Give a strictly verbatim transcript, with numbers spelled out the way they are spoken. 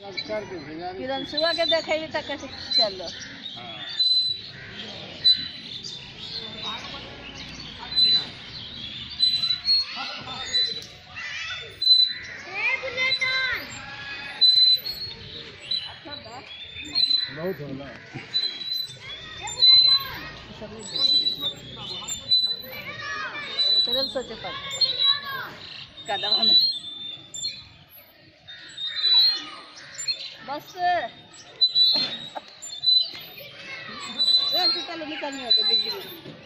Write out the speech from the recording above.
किरण सुबह के देखे तक कैसे चलो बहुत होला किरण सोचे पर कदम में बस निकलने होते